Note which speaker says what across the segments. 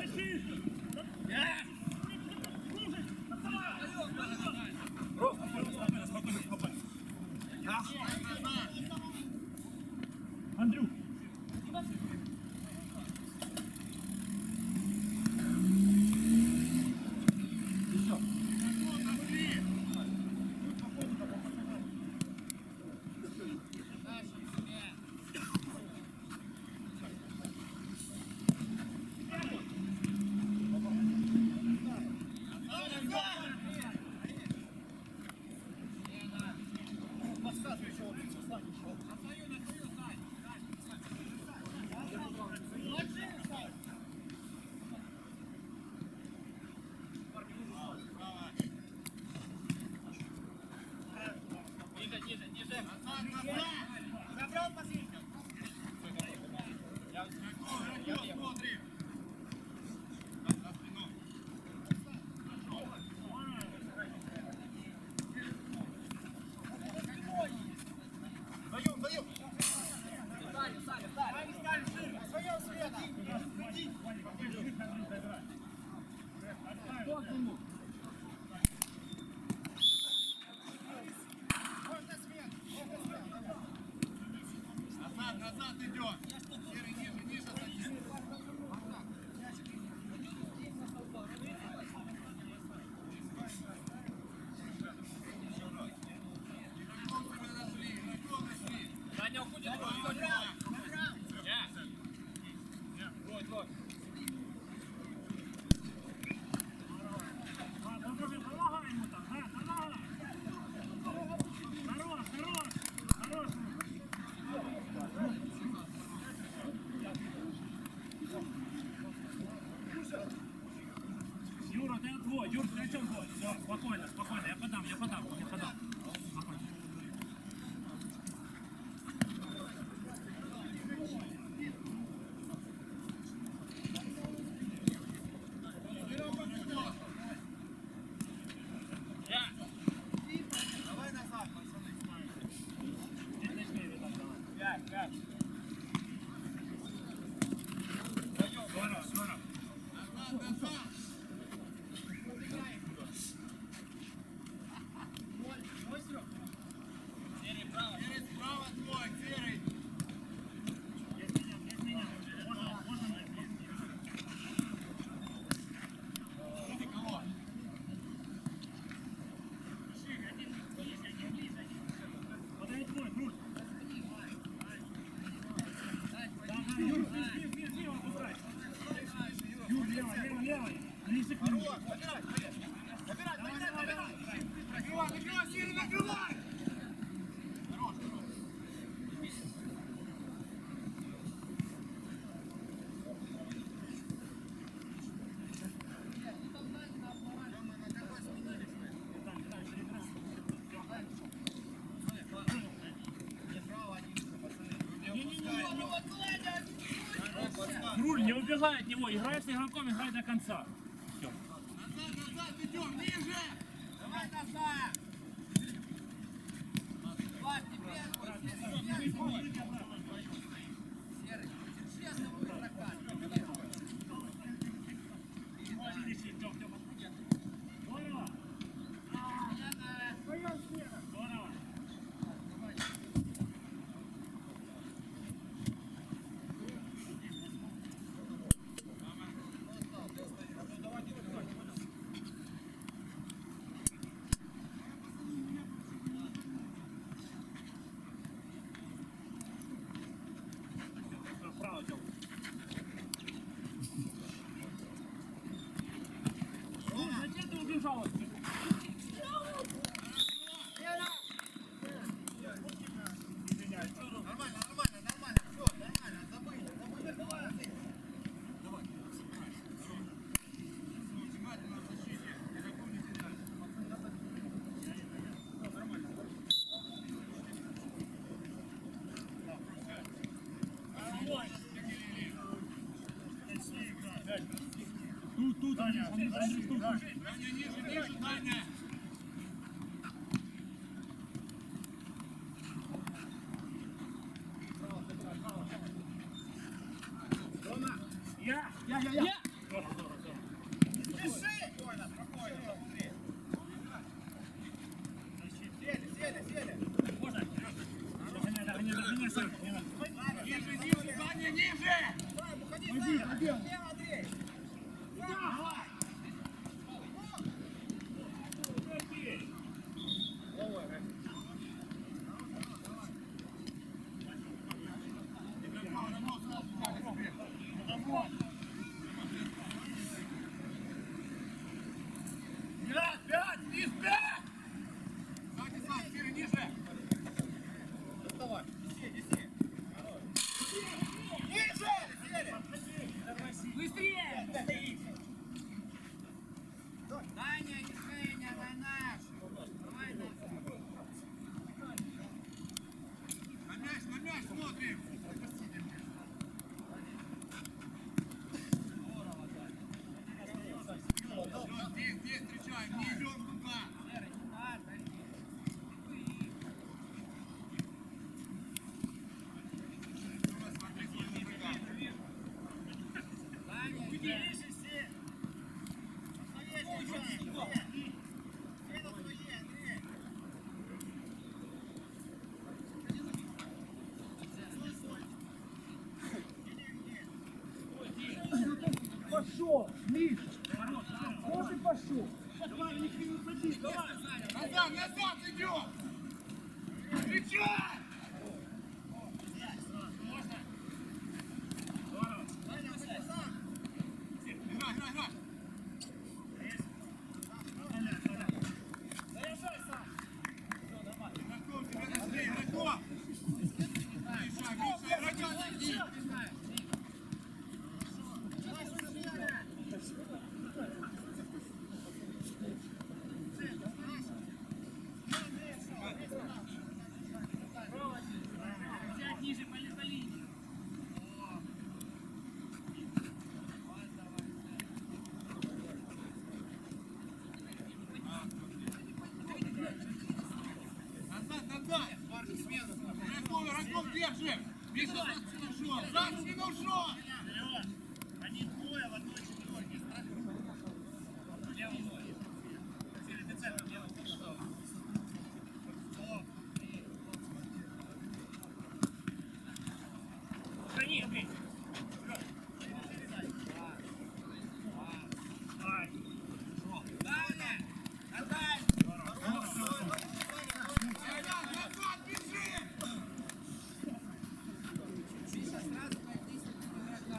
Speaker 1: Андрюх.
Speaker 2: Назад идет. Серый ниже, садись.
Speaker 3: Даня, уходит. Вот.
Speaker 1: Помогай ему там, помогай. Хорош. Юра, ты твой. Юр, ты о чем твой? Все, спокойно. Я подам. Спокойно.
Speaker 2: Давай назад, пацаны.
Speaker 1: Пять. Здорово.
Speaker 2: Назад. Серый справа твой, Серый.
Speaker 1: Без меня. Можно мне?
Speaker 2: Кого?
Speaker 1: Подай твой, Крут. Юр, слева опускай. Юр, лево. Ближе к нему.
Speaker 2: Набирай. Накрывай, Серый, накрывай. Хорош.
Speaker 1: Круль, не убегай от него. Играй с игроком, играй до конца. Все.
Speaker 2: Назад идем, ниже. Давай назад. Влад, теперь. Серый, держи одного игрока.
Speaker 1: Здорово. Право, Тём. Зачем ты убежал?
Speaker 2: Нормально. Все, нормально. Забыли. Давай, Андрей. Давай. Внимательно в защите. Игроков не теряй.
Speaker 1: Тут, Даня,
Speaker 2: Даня, ниже, Даня.
Speaker 1: Я!
Speaker 2: Пять! Низ, пять! Сзади сам, Киры, ниже!
Speaker 3: Давай.
Speaker 1: Быстрее!
Speaker 3: Даня, и Женя, на наш. Давай
Speaker 2: На мяч смотрим! Все, здесь встречаем, не идем туда!
Speaker 1: Пошел, Миш! Вот и пошел!
Speaker 2: Назад идем! Встречай! Играй! Игроков, тебя нашли, игроков! Миша, игроков, иди!
Speaker 1: Взять ниже по линии.
Speaker 2: Назад! Игроков, держи! Миша, за спину ушел!
Speaker 1: Они двое в одной четверке. Левый ноль. Ты центр левый. Храни, Андрей.
Speaker 2: Назад, бежи!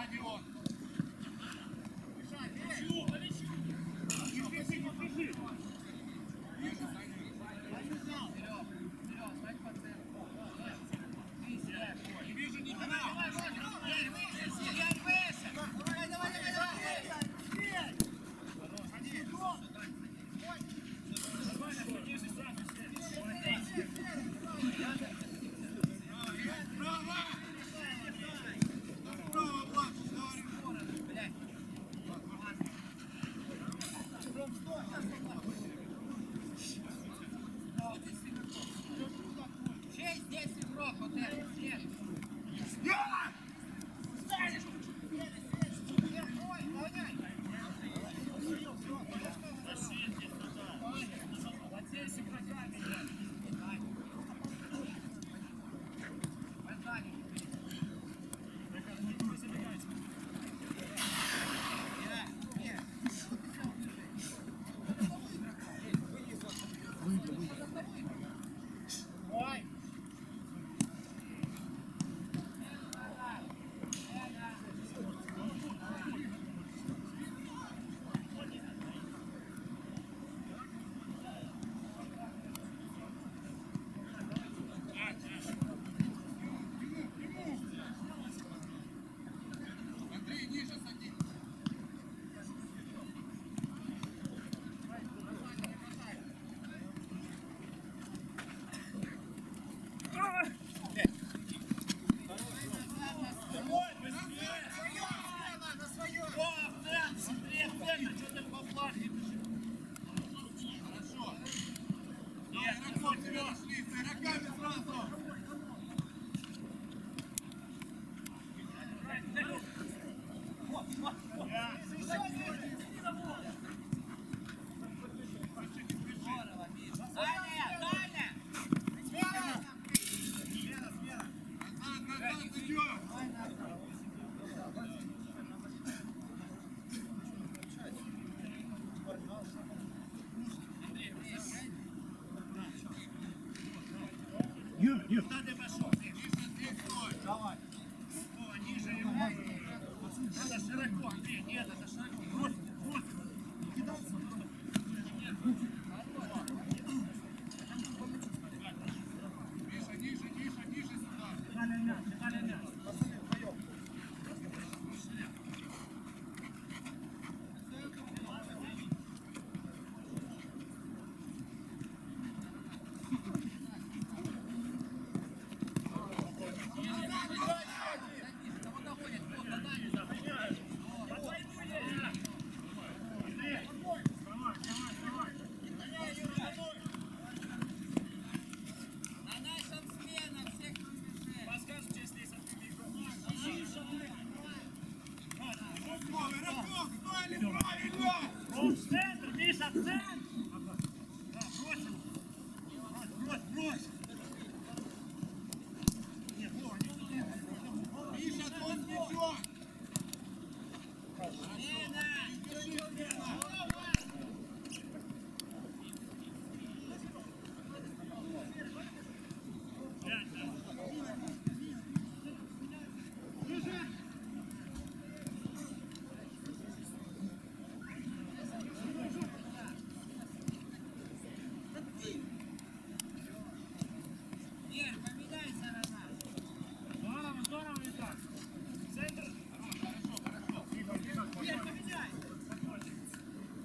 Speaker 2: Родион. Не вижу ни хрена. Право! Право, Влад, говори.
Speaker 3: Шесть, 10 игрок, вот это, съешь.
Speaker 2: Я!
Speaker 3: Ой, гоняй. Вот здесь игроками. Позади. Ой.
Speaker 2: Андрей, ниже садись. Хорошо. Игроков тебя нашли, с игроками сразу. Назад идем.
Speaker 1: Юр, надо пошел.
Speaker 2: Ниже здесь стой.
Speaker 1: Давай. О, ниже его. Надо широко, Андрей, нет, это широко. Брось, брось.
Speaker 2: Миша, ниже сюда.
Speaker 1: Виталий мяч, Виталий мяч.
Speaker 3: На нашем смена всех рубежей.
Speaker 1: Подскажите, если есть открытый игрок.
Speaker 2: Игроков, стали правильно.
Speaker 1: Он в центр, Миша, в центр. Да, брось его. Брось, брось. Нет, Вова, не туда.
Speaker 2: Миша, твой с мячом.
Speaker 3: Нет, поменяйся на нас.
Speaker 1: Здорово, здорово, Виталий. Центр.
Speaker 3: Нет, поменяй.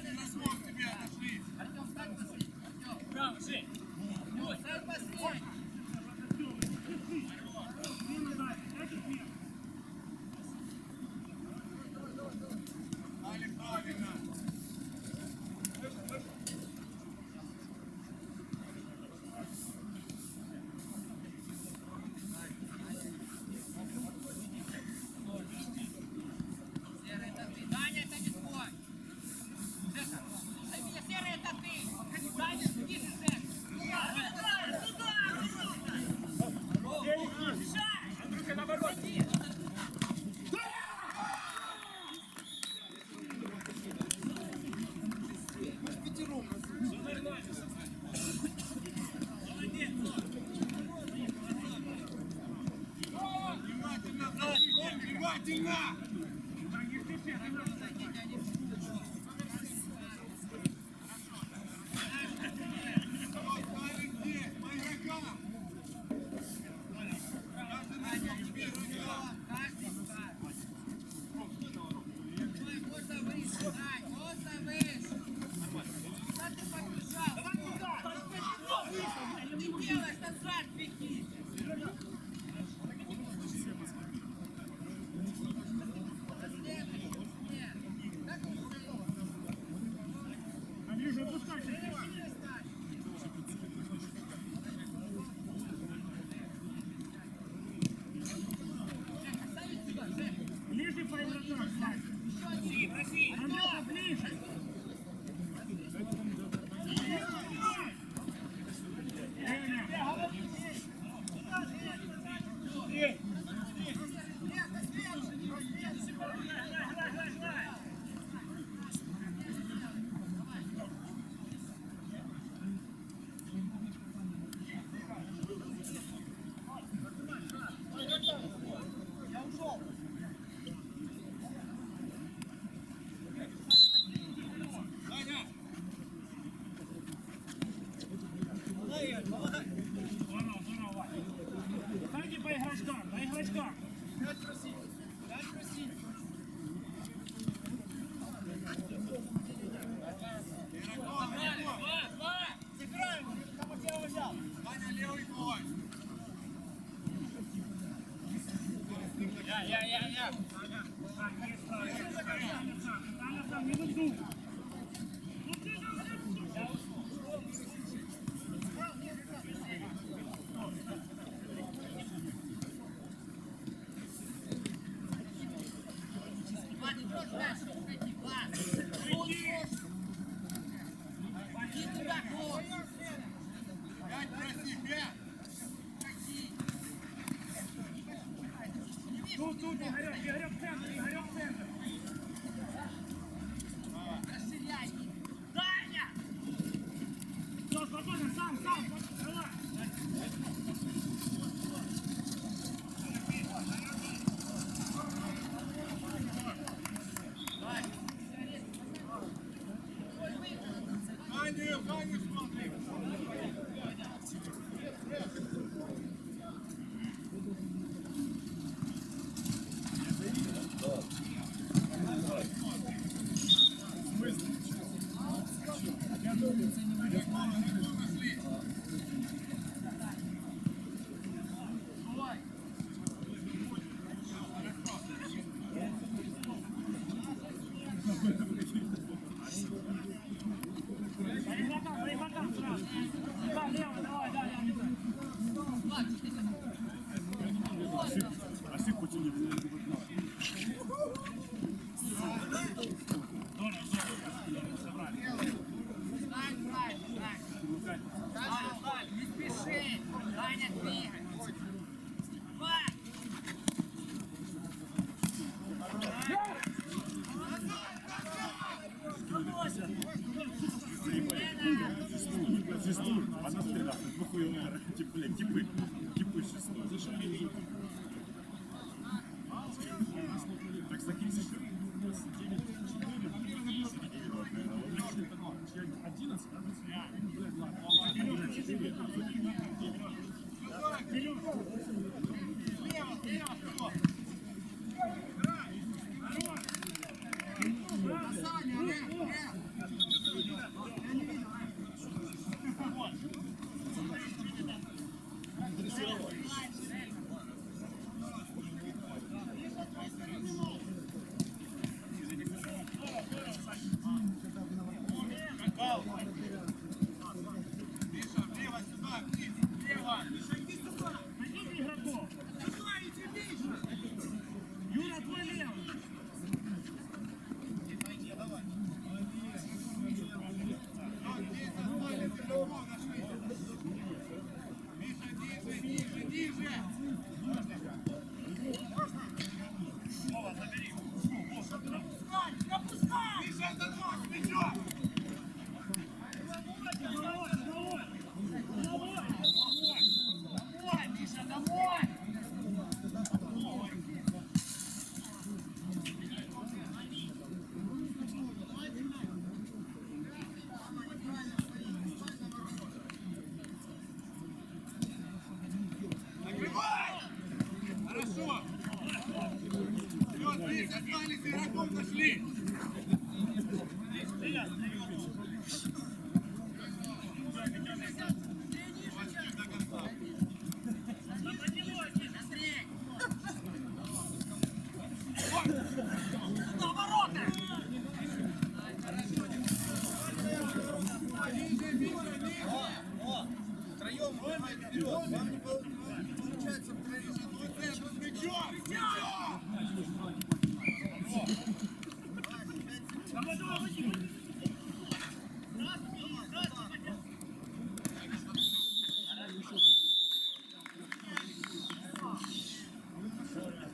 Speaker 2: игроков к тебе отошли.
Speaker 3: Артем, встань последний. Артем.
Speaker 4: Браво, Жень!
Speaker 3: Встань последний.
Speaker 2: Али, правильно.
Speaker 3: Серый, это ты. Даня, это не твой. Жека, слушай меня, Серый, это ты. Даня, ниже, Жека.
Speaker 4: Андрюха, наоборот!
Speaker 2: Внимательно, Зайчик, внимательно! Ставим здесь, по игрокам! Каждый на тебе игрока!
Speaker 3: Каждый встань. Ой, можно выше, Дань, можно выше. Куда ты побежал? Что ты делаешь? Назад беги. Нет. Как ты
Speaker 4: Андрюша, опускайся! Ближе по игрокам, Славик! Андрюха, ближе!
Speaker 2: Саня!
Speaker 4: Здорово! Станьте по игрочкам, по игрочкам!
Speaker 2: Саня, левый твой!
Speaker 4: Я! Там не выйду!
Speaker 3: Влад, идешь дальше, уходи, Влад. Иди туда, вот.
Speaker 2: Пять проси, пять!
Speaker 4: Тут, Игорек, центр!
Speaker 3: Расширяй. Даня!
Speaker 4: Все, спокойно, сам, давай!
Speaker 2: Саню смотри!
Speaker 4: По игрокам сразу! Да, лево, давай, Ошибку тяни.
Speaker 3: Встань, не спеши. Даня, двигай. Влад!
Speaker 4: Шестой, она стрела, двухуевая, типы шестой. Так, закинься. 11,
Speaker 2: Саня, лев! Остались, игроков нашли.
Speaker 5: Втроем выбегайте вперед. Вам не получается втроем.
Speaker 2: Мячом!
Speaker 1: Давай, давай, Вадим.